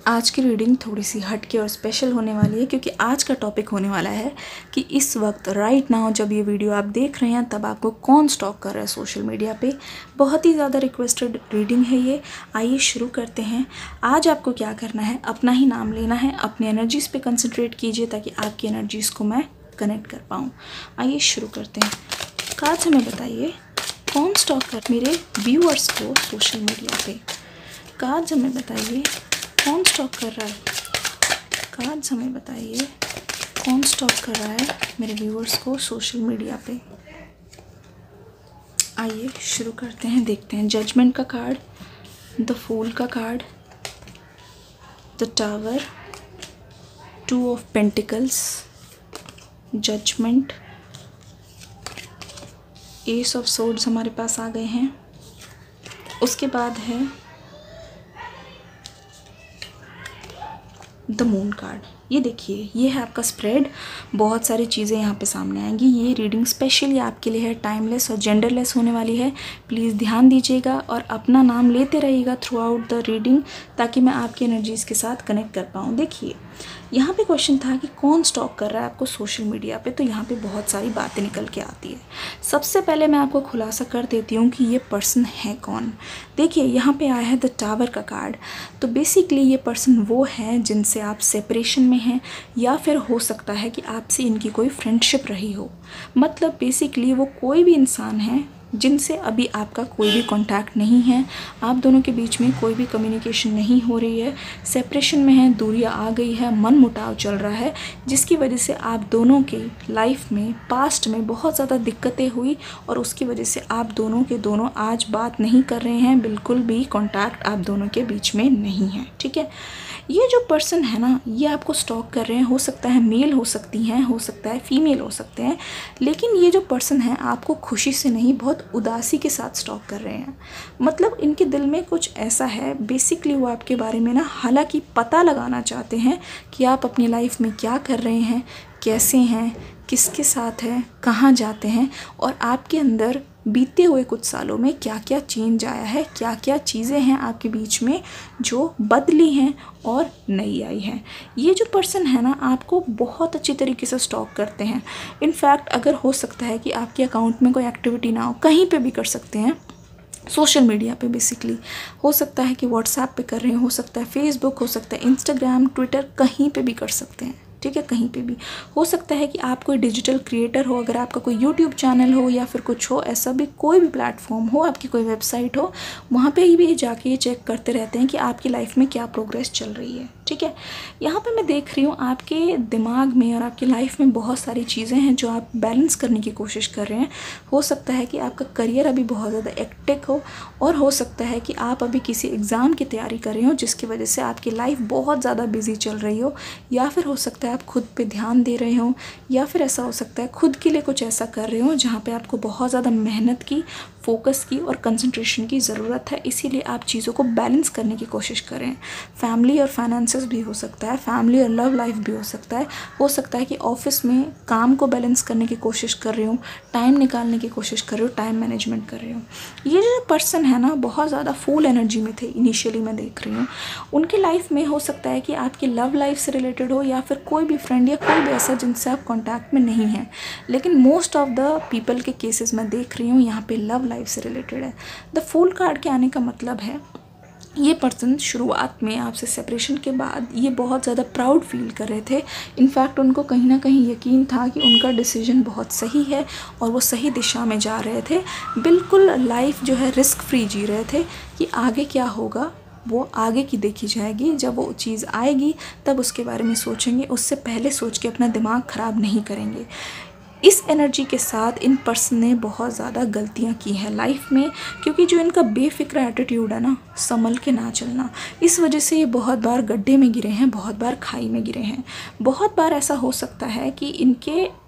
आज की रीडिंग थोड़ी सी हटके और स्पेशल होने वाली है क्योंकि आज का टॉपिक होने वाला है कि इस वक्त राइट नाउ जब ये वीडियो आप देख रहे हैं तब आपको कौन स्टॉक कर रहा है सोशल मीडिया पे। बहुत ही ज़्यादा रिक्वेस्टेड रीडिंग है ये। आइए शुरू करते हैं। आज आपको क्या करना है, अपना ही नाम लेना है, अपनी एनर्जीज़ पे कंसंट्रेट कीजिए ताकि आपकी एनर्जीज़ को मैं कनेक्ट कर पाऊँ। आइए शुरू करते हैं। कार्ड्स हमें बताइए कौन स्टॉक कर मेरे व्यूअर्स को सोशल मीडिया पे। कार्ड्स हमें बताइए कौन स्टॉक कर रहा है। कार्ड्स हमें बताइए कौन स्टॉक कर रहा है मेरे व्यूअर्स को सोशल मीडिया पे। आइए शुरू करते हैं, देखते हैं। जजमेंट का कार्ड, द फूल का card, the tower, two of pentacles, judgement, ace of swords हमारे पास आ गए हैं। उसके बाद है द मून कार्ड। ये देखिए, ये है आपका स्प्रेड। बहुत सारी चीज़ें यहाँ पे सामने आएंगी। ये रीडिंग स्पेशली आपके लिए है, टाइमलेस और जेंडरलेस होने वाली है। प्लीज़ ध्यान दीजिएगा और अपना नाम लेते रहिएगा थ्रू आउट द रीडिंग ताकि मैं आपकी एनर्जीज़ के साथ कनेक्ट कर पाऊँ। देखिए, यहाँ पे क्वेश्चन था कि कौन स्टॉक कर रहा है आपको सोशल मीडिया पे, तो यहाँ पे बहुत सारी बातें निकल के आती है। सबसे पहले मैं आपको खुलासा कर देती हूँ कि ये पर्सन है कौन। देखिए, यहाँ पे आया है द टावर का कार्ड। तो बेसिकली ये पर्सन वो है जिनसे आप सेपरेशन में हैं या फिर हो सकता है कि आपसे इनकी कोई फ्रेंडशिप रही हो। मतलब बेसिकली वो कोई भी इंसान है जिनसे अभी आपका कोई भी कांटेक्ट नहीं है, आप दोनों के बीच में कोई भी कम्युनिकेशन नहीं हो रही है, सेपरेशन में है, दूरियां आ गई है, मन मुटाव चल रहा है, जिसकी वजह से आप दोनों के लाइफ में पास्ट में बहुत ज़्यादा दिक्कतें हुई और उसकी वजह से आप दोनों के दोनों आज बात नहीं कर रहे हैं। बिल्कुल भी कांटेक्ट आप दोनों के बीच में नहीं है। ठीक है, ये जो पर्सन है ना, ये आपको स्टॉक कर रहे हैं। हो सकता है मेल हो सकती हैं, हो सकता है फीमेल हो सकते हैं, लेकिन ये जो पर्सन है आपको खुशी से नहीं, बहुत उदासी के साथ स्टॉक कर रहे हैं। मतलब इनके दिल में कुछ ऐसा है, बेसिकली वो आपके बारे में ना हालांकि पता लगाना चाहते हैं कि आप अपनी लाइफ में क्या कर रहे हैं, कैसे हैं, किसके साथ हैं, कहाँ जाते हैं और आपके अंदर बीते हुए कुछ सालों में क्या क्या चेंज आया है, क्या क्या चीज़ें हैं आपके बीच में जो बदली हैं और नई आई हैं। ये जो पर्सन है ना, आपको बहुत अच्छी तरीके से स्टॉक करते हैं। इनफैक्ट अगर हो सकता है कि आपके अकाउंट में कोई एक्टिविटी ना हो, कहीं पे भी कर सकते हैं सोशल मीडिया पे। बेसिकली हो सकता है कि व्हाट्सएप पे कर रहे हैं, हो सकता है फेसबुक, हो सकता है इंस्टाग्राम, ट्विटर, कहीं पे भी कर सकते हैं। ठीक है, कहीं पे भी हो सकता है कि आप कोई डिजिटल क्रिएटर हो, अगर आपका कोई यूट्यूब चैनल हो या फिर कुछ हो, ऐसा भी कोई भी प्लेटफॉर्म हो, आपकी कोई वेबसाइट हो, वहाँ पे भी जाके ये चेक करते रहते हैं कि आपकी लाइफ में क्या प्रोग्रेस चल रही है। ठीक है, यहाँ पे मैं देख रही हूँ आपके दिमाग में और आपकी लाइफ में बहुत सारी चीज़ें हैं जो आप बैलेंस करने की कोशिश कर रहे हैं। हो सकता है कि आपका करियर अभी बहुत ज़्यादा एक्टिव हो और हो सकता है कि आप अभी किसी एग्ज़ाम की तैयारी कर रहे हो जिसकी वजह से आपकी लाइफ बहुत ज़्यादा बिजी चल रही हो, या फिर हो सकता है आप खुद पे ध्यान दे रहे हो, या फिर ऐसा हो सकता है खुद के लिए कुछ ऐसा कर रहे हो जहाँ पे आपको बहुत ज़्यादा मेहनत की, फोकस की और कंसंट्रेशन की ज़रूरत है। इसीलिए आप चीज़ों को बैलेंस करने की कोशिश करें। फैमिली और फाइनेंसेस भी हो सकता है, फैमिली और लव लाइफ भी हो सकता है। हो सकता है कि ऑफिस में काम को बैलेंस करने की कोशिश कर रहे हो, टाइम निकालने की कोशिश कर रहे हो, टाइम मैनेजमेंट कर रहे हो। ये जो पर्सन है ना, बहुत ज़्यादा फुल एनर्जी में थे इनिशियली, मैं देख रही हूँ। उनके लाइफ में हो सकता है कि आपकी लव लाइफ से रिलेटेड हो या फिर कोई भी फ्रेंड या कोई भी ऐसा जिनसे आप कॉन्टैक्ट में नहीं हैं, लेकिन मोस्ट ऑफ द पीपल के केसेस मैं देख रही हूँ यहाँ पे लव लाइफ से रिलेटेड है। द फूल कार्ड के आने का मतलब है ये पर्सन शुरुआत में आपसे सेपरेशन के बाद ये बहुत ज़्यादा प्राउड फील कर रहे थे। इनफैक्ट उनको कहीं ना कहीं यकीन था कि उनका डिसीजन बहुत सही है और वो सही दिशा में जा रहे थे। बिल्कुल लाइफ जो है रिस्क फ्री जी रहे थे कि आगे क्या होगा वो आगे की देखी जाएगी, जब वो चीज़ आएगी तब उसके बारे में सोचेंगे, उससे पहले सोच के अपना दिमाग ख़राब नहीं करेंगे। इस एनर्जी के साथ इन पर्सन ने बहुत ज़्यादा गलतियां की हैं लाइफ में, क्योंकि जो इनका बेफिक्र एटीट्यूड है ना, संभल के ना चलना, इस वजह से ये बहुत बार गड्ढे में गिरे हैं, बहुत बार खाई में गिरे हैं। बहुत बार ऐसा हो सकता है कि इनके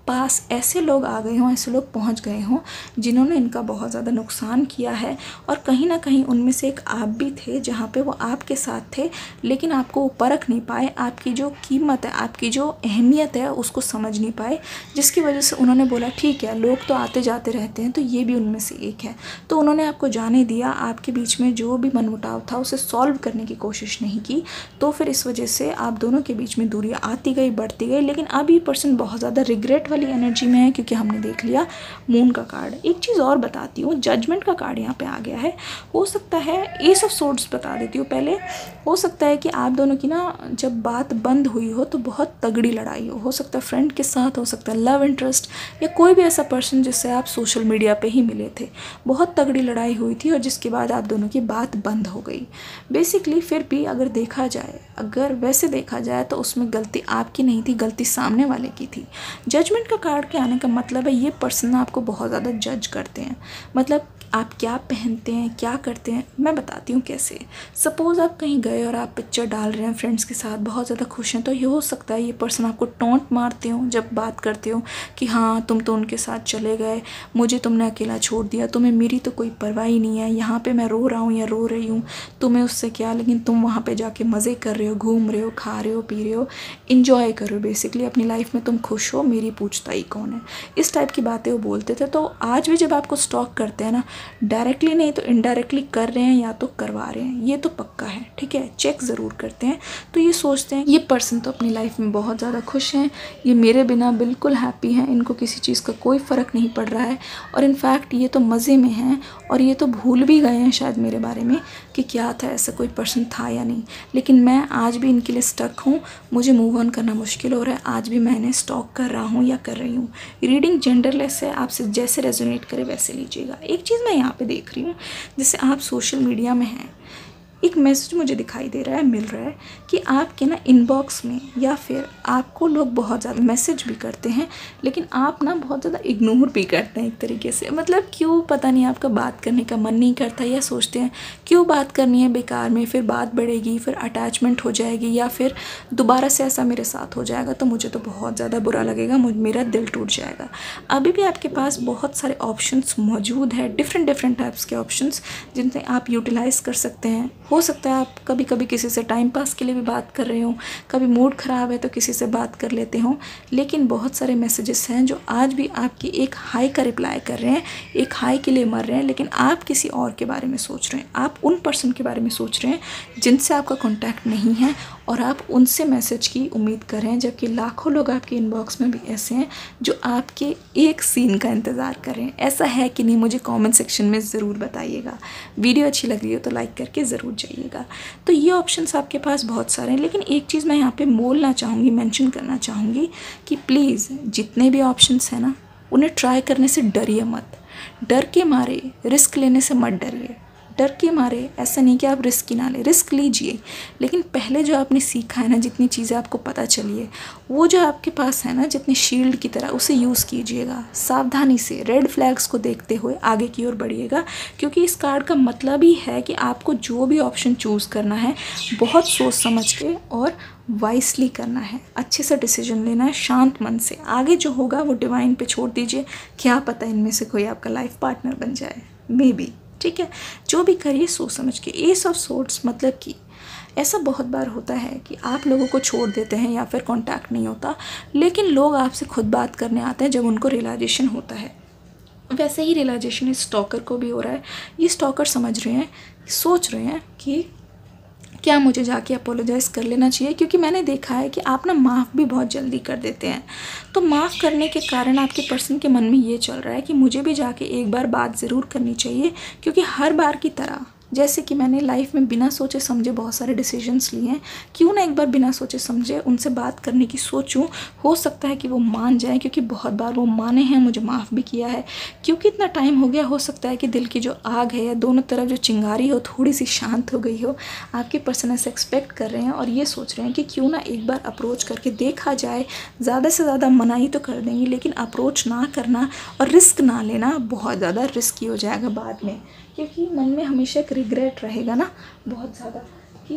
पास ऐसे लोग आ गए हों, ऐसे लोग पहुंच गए हों जिन्होंने इनका बहुत ज़्यादा नुकसान किया है, और कहीं ना कहीं उनमें से एक आप भी थे जहाँ पे वो आपके साथ थे, लेकिन आपको वो परख नहीं पाए, आपकी जो कीमत है, आपकी जो अहमियत है उसको समझ नहीं पाए, जिसकी वजह से उन्होंने बोला ठीक है लोग तो आते जाते रहते हैं तो ये भी उनमें से एक है। तो उन्होंने आपको जाने दिया, आपके बीच में जो भी मनमुटाव था उसे सॉल्व करने की कोशिश नहीं की। तो फिर इस वजह से आप दोनों के बीच में दूरियाँ आती गई, बढ़ती गई। लेकिन अब ये पर्सन बहुत ज़्यादा रिग्रेट वाली एनर्जी में है, क्योंकि हमने देख लिया मून का कार्ड। एक चीज़ और बताती हूँ, जजमेंट का कार्ड यहाँ पे आ गया है। हो सकता है एस ऑफ सोर्ड्स बता देती हूँ पहले, हो सकता है कि आप दोनों की ना जब बात बंद हुई हो तो बहुत तगड़ी लड़ाई हो सकता है फ्रेंड के साथ, हो सकता है लव इंटरेस्ट, या कोई भी ऐसा पर्सन जिससे आप सोशल मीडिया पे ही मिले थे, बहुत तगड़ी लड़ाई हुई थी और जिसके बाद आप दोनों की बात बंद हो गई बेसिकली। फिर भी अगर देखा जाए, अगर वैसे देखा जाए तो उसमें गलती आपकी नहीं थी, गलती सामने वाले की थी। जजमेंट का कार्ड के आने का मतलब है ये पर्सन आपको बहुत ज़्यादा जज करते हैं, मतलब आप क्या पहनते हैं, क्या करते हैं। मैं बताती हूँ कैसे। सपोज़ आप कहीं गए और आप पिक्चर डाल रहे हैं फ्रेंड्स के साथ, बहुत ज़्यादा खुश हैं, तो ये हो सकता है ये पर्सन आपको टॉन्ट मारते हो जब बात करते हो कि हाँ तुम तो उनके साथ चले गए, मुझे तुमने अकेला छोड़ दिया, तुम्हें मेरी तो कोई परवाह ही नहीं है, यहाँ पे मैं रो रहा हूँ या रो रही हूँ, तुम्हें उससे क्या, लेकिन तुम वहाँ पे जाके मज़े कर रहे हो, घूम रहे हो, खा रहे हो, पी रहे हो, इंजॉय कर रहे हो, बेसिकली अपनी लाइफ में तुम खुश हो, मेरी पूछताई कौन है। इस टाइप की बातें वो बोलते थे। तो आज भी जब आपको स्टॉक करते हैं ना, डायरेक्टली नहीं तो इनडायरेक्टली कर रहे हैं या तो करवा रहे हैं, ये तो पक्का है, ठीक है, चेक ज़रूर करते हैं। तो ये सोचते हैं ये पर्सन तो अपनी लाइफ में बहुत ज़्यादा खुश हैं, ये मेरे बिना बिल्कुल हैप्पी हैं, इनको किसी चीज़ का कोई फ़र्क नहीं पड़ रहा है, और इनफैक्ट ये तो मज़े में हैं, और ये तो भूल भी गए हैं शायद मेरे बारे में कि क्या था, ऐसा कोई पर्सन था या नहीं। लेकिन मैं आज भी इनके लिए स्टक हूँ, मुझे मूव ऑन करना मुश्किल हो रहा है, आज भी मैं इन्हें स्टॉक कर रहा हूँ या कर रही हूँ। रीडिंग जेंडरलेस है, आपसे जैसे रेजोनेट करे वैसे लीजिएगा। एक चीज़ मैं यहाँ पे देख रही हूँ, जैसे आप सोशल मीडिया में हैं, एक मैसेज मुझे दिखाई दे रहा है, मिल रहा है कि आपके ना इनबॉक्स में या फिर आपको लोग बहुत ज़्यादा मैसेज भी करते हैं, लेकिन आप ना बहुत ज़्यादा इग्नोर भी करते हैं एक तरीके से। मतलब क्यों पता नहीं, आपका बात करने का मन नहीं करता, या सोचते हैं क्यों बात करनी है बेकार में, फिर बात बढ़ेगी, फिर अटैचमेंट हो जाएगी, या फिर दोबारा से ऐसा मेरे साथ हो जाएगा तो मुझे तो बहुत ज़्यादा बुरा लगेगा, मेरा दिल टूट जाएगा। अभी भी आपके पास बहुत सारे ऑप्शंस मौजूद है, डिफरेंट टाइप्स के ऑप्शंस जिनसे आप यूटिलाइज़ कर सकते हैं। हो सकता है आप कभी कभी किसी से टाइम पास के लिए भी बात कर रहे हो, कभी मूड ख़राब है तो किसी से बात कर लेते हो, लेकिन बहुत सारे मैसेजेस हैं जो आज भी आपकी एक हाई का रिप्लाई कर रहे हैं, एक हाई के लिए मर रहे हैं, लेकिन आप किसी और के बारे में सोच रहे हैं, आप उन पर्सन के बारे में सोच रहे हैं जिनसे आपका कॉन्टैक्ट नहीं है, और आप उनसे मैसेज की उम्मीद कर रहे हैं, जबकि लाखों लोग आपके इनबॉक्स में भी ऐसे हैं जो आपके एक सीन का इंतज़ार कर रहे हैं। ऐसा है कि नहीं, मुझे कमेंट सेक्शन में ज़रूर बताइएगा। वीडियो अच्छी लग रही हो तो लाइक करके ज़रूर जाइएगा। तो ये ऑप्शंस आपके पास बहुत सारे हैं, लेकिन एक चीज़ मैं यहाँ पे बोलना चाहूँगी, मेंशन करना चाहूँगी कि प्लीज़ जितने भी ऑप्शंस हैं ना, उन्हें ट्राई करने से डरिए मत। डर के मारे रिस्क लेने से मत डरिए। डर के मारे ऐसा नहीं कि आप रिस्क ही ना लें, रिस्क लीजिए, लेकिन पहले जो आपने सीखा है ना, जितनी चीज़ें आपको पता चली है, वो जो आपके पास है ना, जितनी शील्ड की तरह, उसे यूज़ कीजिएगा। सावधानी से रेड फ्लैग्स को देखते हुए आगे की ओर बढ़िएगा, क्योंकि इस कार्ड का मतलब ही है कि आपको जो भी ऑप्शन चूज़ करना है बहुत सोच समझ के और वाइसली करना है, अच्छे से डिसीजन लेना है, शांत मन से। आगे जो होगा वो डिवाइन पे छोड़ दीजिए, क्या पता इनमें से कोई आपका लाइफ पार्टनर बन जाए, मे बी, ठीक है। जो भी करिए सोच समझ के। एस ऑफ सोर्ड्स मतलब कि ऐसा बहुत बार होता है कि आप लोगों को छोड़ देते हैं या फिर कांटेक्ट नहीं होता, लेकिन लोग आपसे खुद बात करने आते हैं जब उनको रियलाइजेशन होता है। वैसे ही रियलाइजेशन इस स्टॉकर को भी हो रहा है। ये स्टॉकर समझ रहे हैं, सोच रहे हैं कि क्या मुझे जाके अपोलोजाइज़ कर लेना चाहिए, क्योंकि मैंने देखा है कि आप ना माफ़ भी बहुत जल्दी कर देते हैं। तो माफ़ करने के कारण आपके पर्सन के मन में ये चल रहा है कि मुझे भी जाके एक बार बात ज़रूर करनी चाहिए, क्योंकि हर बार की तरह जैसे कि मैंने लाइफ में बिना सोचे समझे बहुत सारे डिसीजंस लिए हैं, क्यों ना एक बार बिना सोचे समझे उनसे बात करने की सोचूं। हो सकता है कि वो मान जाएं, क्योंकि बहुत बार वो माने हैं, मुझे माफ़ भी किया है, क्योंकि इतना टाइम हो गया। हो सकता है कि दिल की जो आग है या दोनों तरफ जो चिंगारी हो थोड़ी सी शांत हो गई हो। आपके पर्सन ऐसे एक्सपेक्ट कर रहे हैं और ये सोच रहे हैं कि क्यों ना एक बार अप्रोच करके देखा जाए। ज़्यादा से ज़्यादा मनाही तो कर देंगे, लेकिन अप्रोच ना करना और रिस्क ना लेना बहुत ज़्यादा रिस्की हो जाएगा बाद में, क्योंकि मन में हमेशा एक रिग्रेट रहेगा ना बहुत ज़्यादा कि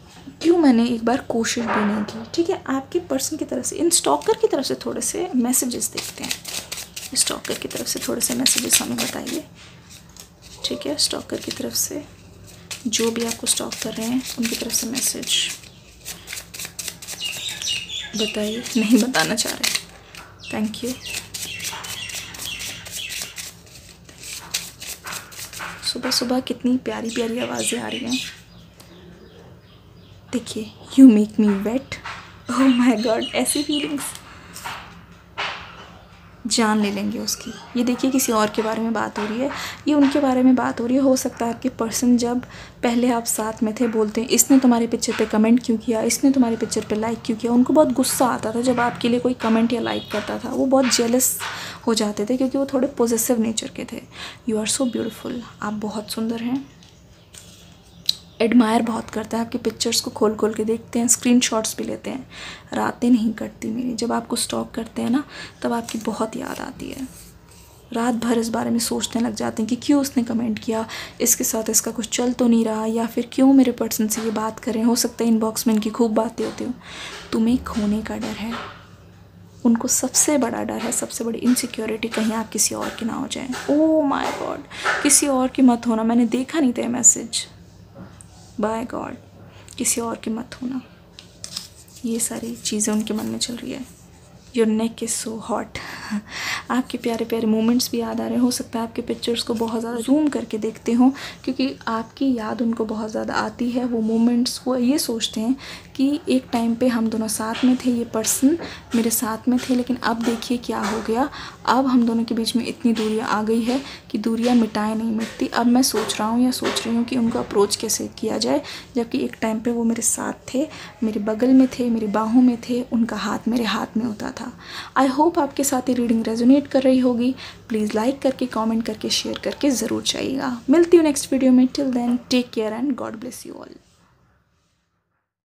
क्यों मैंने एक बार कोशिश भी नहीं की। ठीक है, आपके पर्सन की तरफ से, इन स्टॉकर की तरफ से थोड़े से मैसेजेस देखते हैं। स्टॉकर की तरफ से थोड़े से मैसेजेस हमें बताइए। ठीक है, स्टॉकर की तरफ से, जो भी आपको स्टॉक कर रहे हैं उनकी तरफ से मैसेज बताइए। नहीं बताना चाह रहे, थैंक यू। सुबह सुबह कितनी प्यारी प्यारी आवाज़ें आ रही हैं। देखिए, you make me wait, oh my god, ऐसी फीलिंग्स जान ले लेंगे उसकी। ये देखिए, किसी और के बारे में बात हो रही है, ये उनके बारे में बात हो रही है। हो सकता है आपके पर्सन जब पहले आप साथ में थे बोलते हैं इसने तुम्हारे पिक्चर पे कमेंट क्यों किया, इसने तुम्हारे पिक्चर पे लाइक क्यों किया। उनको बहुत गुस्सा आता था जब आपके लिए कोई कमेंट या लाइक करता था। वो बहुत जेलस हो जाते थे क्योंकि वो थोड़े पॉजिटिव नेचर के थे। यू आर सो ब्यूटीफुल, आप बहुत सुंदर हैं। एडमायर बहुत करता है, आपके पिक्चर्स को खोल खोल के देखते हैं, स्क्रीनशॉट्स भी लेते हैं। रातें नहीं कटती मेरी, जब आपको स्टॉक करते हैं ना तब आपकी बहुत याद आती है। रात भर इस बारे में सोचने लग जाते हैं कि क्यों उसने कमेंट किया, इसके साथ इसका कुछ चल तो नहीं रहा, या फिर क्यों मेरे पर्सन से ये बात करें। हो सकता है इनबॉक्स में इनकी खूब बातें होती हो। तुम्हें खोने का डर है, उनको सबसे बड़ा डर है, सबसे बड़ी इनसिक्योरिटी कहीं आप किसी और के ना हो जाएं। ओह माय गॉड, किसी और की मत होना। मैंने देखा नहीं था मैसेज, बाय गॉड, किसी और की मत होना। ये सारी चीज़ें उनके मन में चल रही है। Your neck is so hot. आपके प्यारे प्यारे मोमेंट्स भी याद आ रहे हैं। हो सकता है आपके पिक्चर्स को बहुत ज़्यादा जूम करके देखते हों क्योंकि आपकी याद उनको बहुत ज़्यादा आती है। वो मोमेंट्स वो ये सोचते हैं कि एक टाइम पे हम दोनों साथ में थे, ये पर्सन मेरे साथ में थे, लेकिन अब देखिए क्या हो गया। अब हम दोनों के बीच में इतनी दूरियां आ गई है कि दूरियां मिटाए नहीं मिटती। अब मैं सोच रहा हूँ या सोच रही हूँ कि उनको अप्रोच कैसे किया जाए, जबकि एक टाइम पे वो मेरे साथ थे, मेरे बगल में थे, मेरी बाहों में थे, उनका हाथ मेरे हाथ में होता था। आई होप आपके साथ ये रीडिंग रेजोनेट कर रही होगी। प्लीज़ लाइक करके, कमेंट करके, शेयर करके ज़रूर जाइएगा। मिलती हूँ नेक्स्ट वीडियो में। Till then take care and god bless you all.